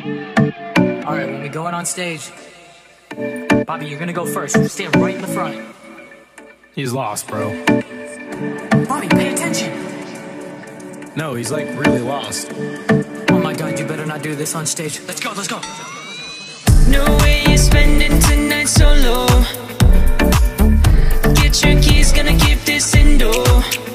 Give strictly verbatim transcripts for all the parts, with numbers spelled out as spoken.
Alright, when we go out on stage, Bobby, you're gonna go first. Stand right in the front. He's lost, bro. Bobby, pay attention! No, he's like really lost. Oh my god, you better not do this on stage. Let's go, let's go! No way you're spending tonight solo. Get your keys, gonna keep this indoor.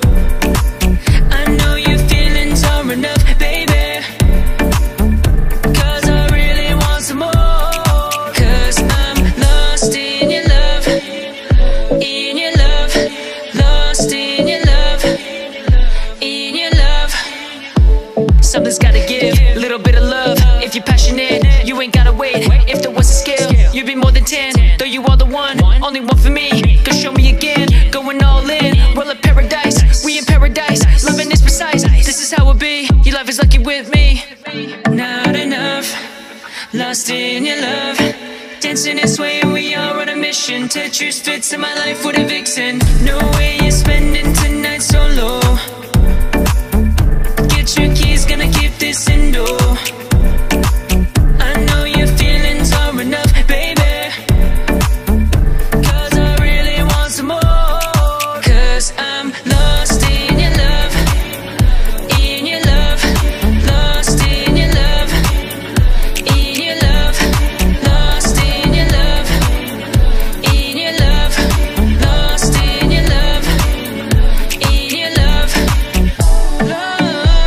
I know your feelings are enough, baby, cause I really want some more. Cause I'm lost in your love, in your love, lost in your love, in your love. Something's gotta give, a little bit of love. If you're passionate, you ain't gotta wait. If there was a scale, you'd be more than ten. Though you are the one, only one for me. Cause show me again, going all in. World of paradise, we in paradise. Loving is precise, this is how it be. Your life is lucky with me. Not enough, lost in your love. Dancing and swaying, we are on a mission. Tetris fits in my life with a vixen. No way you're spending tonight solo. Get your keys, gonna keep this indoor. I know your feelings are enough, baby, cause I really want some more. Cause I'm lost in your love, in your love, lost in your love, in your love, lost in your love, in your love, lost in your love, in your love, love,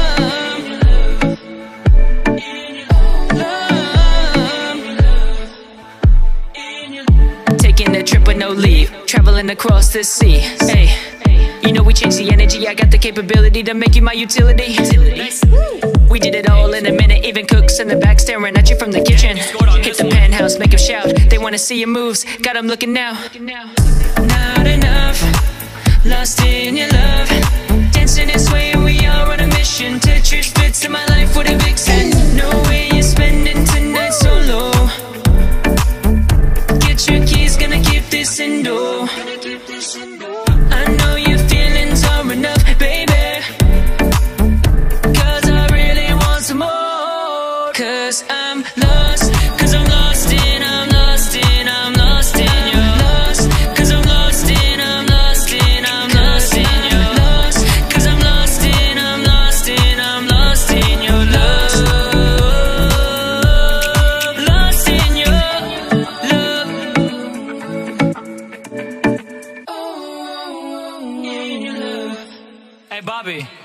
love. Taking a trip with no leave, traveling across the sea. Hey, you know we change the energy. I got the capability to make you my utility. We did it all in a minute. Even cooks in the back staring at you from the kitchen. Hit the penthouse, make them shout. They wanna see your moves, got them looking now. Not enough, lost in your love. Dancing and swaying, we are on a mission. Tetris fits in my life with a vixen. No way you're spending tonight solo. Get your keys, gonna keep this indoor. I know your feelings are enough, baby, cause I really want some more. Cause I'm lost, cause I'm lost in, I'm lost in, I'm lost in your lost. Cause I'm lost in, I'm lost in, I'm lost in your lost. Cause I'm lost in, I'm lost in, I'm lost in your love. Lost in your love. Hey Bobby,